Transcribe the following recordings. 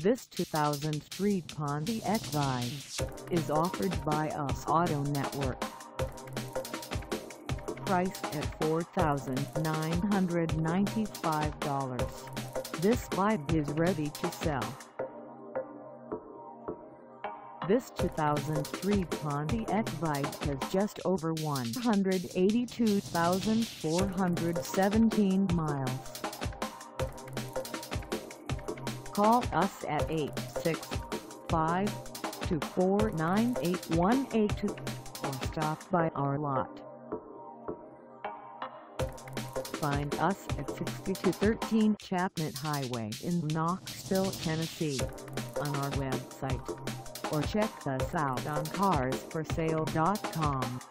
This 2003 Pontiac Wagon is offered by Us Auto Network. Priced at $4,995, this bike is ready to sell. This 2003 Pontiac Wagon has just over 182,417 miles. Call us at 865-249-8182 or stop by our lot. Find us at 6213 Chapman Highway in Knoxville, Tennessee, on our website, or check us out on carsforsale.com.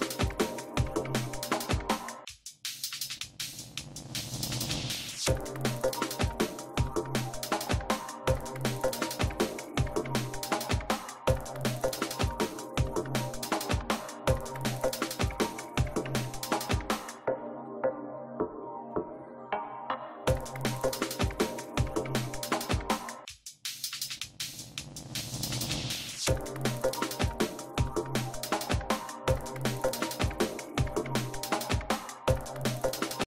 You